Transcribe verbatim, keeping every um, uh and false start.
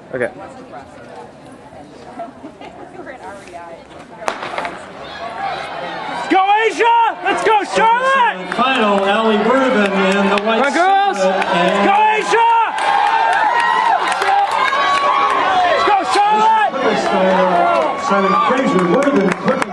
Okay. Let's go, Aisha! Let's go, Charlotte! Final, Allie Worthen in the white. Come on, girls! Let's go, Aisha! Let's go, Charlotte! Simon Fraser, Worthen,